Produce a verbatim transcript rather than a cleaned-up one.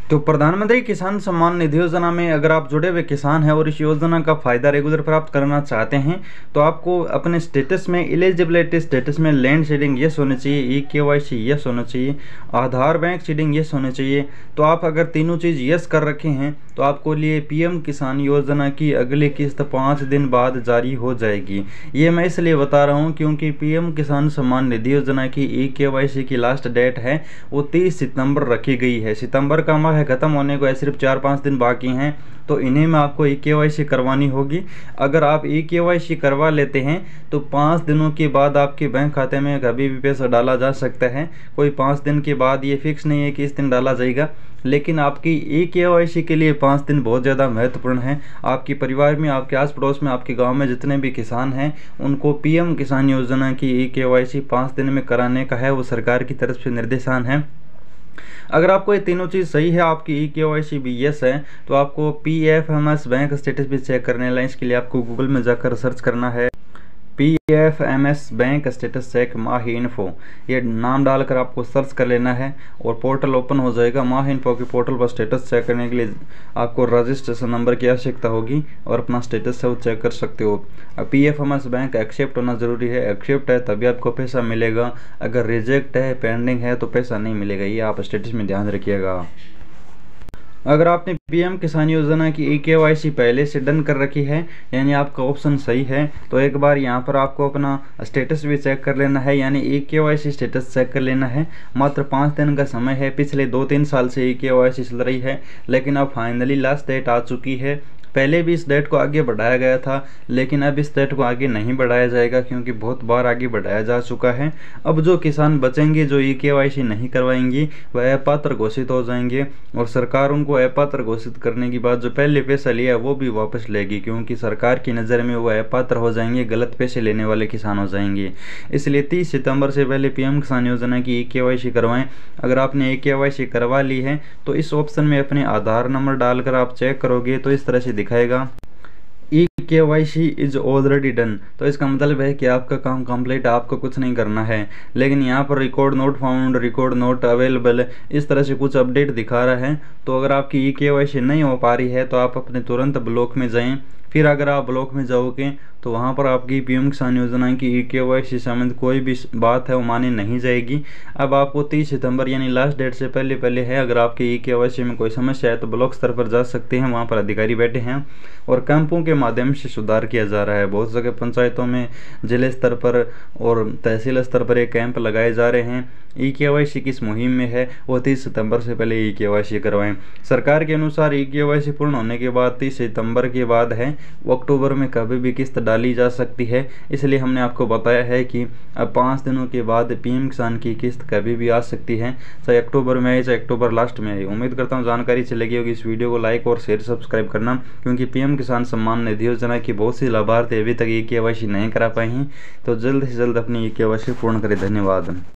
तो प्रधानमंत्री किसान सम्मान निधि योजना में अगर आप जुड़े हुए किसान हैं और इस योजना का फ़ायदा रेगुलर प्राप्त करना चाहते हैं तो आपको अपने स्टेटस में एलिजिबिलिटी स्टेटस में लैंड सीडिंग यस होनी चाहिए, ई केवाईसी यस होना चाहिए, आधार बैंक सीडिंग यस होना चाहिए। तो आप अगर तीनों चीज़ यस कर रखे हैं तो आपको लिए पीएम किसान योजना की अगली किस्त पाँच दिन बाद जारी हो जाएगी। ये मैं इसलिए बता रहा हूँ क्योंकि पीएम किसान सम्मान निधि योजना की ई केवाईसी की लास्ट डेट है वो तीस सितंबर रखी गई है। सितंबर का माह खत्म होने को है, सिर्फ चार पाँच दिन बाकी हैं, तो इन्हीं में आपको ई केवाईसी करवानी होगी। अगर आप ई केवाईसी करवा लेते हैं तो पाँच दिनों के बाद आपके बैंक खाते में कभी भी पैसा डाला जा सकता है। कोई पाँच दिन के बाद ये फिक्स नहीं है कि इस दिन डाला जाएगा, लेकिन आपकी ई केवाईसी के लिए पाँच दिन बहुत ज़्यादा महत्वपूर्ण है। आपके परिवार में, आपके आस पड़ोस में, आपके गांव में जितने भी किसान हैं उनको पीएम किसान योजना की ई केवाईसी पाँच दिन में कराने का है, वो सरकार की तरफ से निर्देशन है। अगर आपको ये तीनों चीज़ सही है, आपकी ई केवाईसी भी यस है, तो आपको P F M S bank status भी चेक करने लाए। इसके लिए आपको गूगल में जाकर सर्च करना है P F M S bank status check माही इन्फो, ये नाम डालकर आपको सर्च कर लेना है और पोर्टल ओपन हो जाएगा। माही इन्फो के पोर्टल पर स्टेटस चेक करने के लिए आपको रजिस्ट्रेशन नंबर की आवश्यकता होगी और अपना स्टेटस है वो चेक कर सकते हो। P F M S bank accept होना ज़रूरी है, एक्सेप्ट है तभी आपको पैसा मिलेगा, अगर रिजेक्ट है, पेंडिंग है तो पैसा नहीं मिलेगा। ये आप स्टेटस में ध्यान रखिएगा। अगर आपने पीएम किसान योजना की ई केवाईसी पहले से डन कर रखी है, यानी आपका ऑप्शन सही है, तो एक बार यहाँ पर आपको अपना स्टेटस भी चेक कर लेना है, यानी ई केवाईसी स्टेटस चेक कर लेना है। मात्र पाँच दिन का समय है, पिछले दो तीन साल से ई केवाईसी चल रही है, लेकिन अब फाइनली लास्ट डेट आ चुकी है। पहले भी इस डेट को आगे बढ़ाया गया था, लेकिन अब इस डेट को आगे नहीं बढ़ाया जाएगा क्योंकि बहुत बार आगे बढ़ाया जा चुका है। अब जो किसान बचेंगे, जो ई केवाईसी नहीं करवाएंगे, वह अपात्र घोषित हो जाएंगे और सरकार उनको अपात्र घोषित करने के बाद जो पहले पैसा लिया वो भी वापस लेगी, क्योंकि सरकार की नज़र में वो अपात्र हो जाएंगे, गलत पैसे लेने वाले किसान हो जाएंगे। इसलिए तीस सितंबर से पहले पीएम किसान योजना की ई केवाईसी करवाएं। अगर आपने ई केवाईसी करवा ली है तो इस ऑप्शन में अपने आधार नंबर डालकर आप चेक करोगे तो इस तरह से दिखाएगा E KYC is already done. तो इसका मतलब है कि आपका काम कंप्लीट है, आपको कुछ नहीं करना है। लेकिन यहाँ पर record not found, record not available, इस तरह से कुछ अपडेट दिखा रहा है। तो अगर आपकी ई केवाईसी नहीं हो पा रही है तो आप अपने तुरंत ब्लॉक में जाएं। फिर अगर आप ब्लॉक में जाओगे तो वहाँ पर आपकी पीएम किसान योजना की ई केवाईसी संबंध कोई भी बात है वो मानी नहीं जाएगी। अब आपको तीस सितंबर यानी लास्ट डेट से पहले पहले है, अगर आपकी ई केवाईसी में कोई समस्या है तो ब्लॉक स्तर पर जा सकते हैं, वहाँ पर अधिकारी बैठे हैं और कैंपों के माध्यम से सुधार किया जा रहा है। बहुत जगह पंचायतों में, जिले स्तर पर और तहसील स्तर पर एक कैंप लगाए जा रहे हैं। ई केवाईसी किस मुहिम में है वो तीस सितंबर से पहले ई केवाईसी करवाएं। सरकार के अनुसार ई केवाईसी पूर्ण होने के बाद तीस सितंबर के बाद है वो अक्टूबर में कभी भी किस्त डाली जा सकती है। इसलिए हमने आपको बताया है कि अब पाँच दिनों के बाद पीएम किसान की किस्त कभी भी आ सकती है, चाहे अक्टूबर में आए चाहे अक्टूबर लास्ट में आए। उम्मीद करता हूँ जानकारी चलेगी होगी। इस वीडियो को लाइक और शेयर सब्सक्राइब करना, क्योंकि पीएम किसान सम्मान निधि योजना की बहुत सी लाभार्थी अभी तक ई केवाईसी नहीं करा पाए हैं, तो जल्द से जल्द अपनी ई केवाईसी पूर्ण करें। धन्यवाद।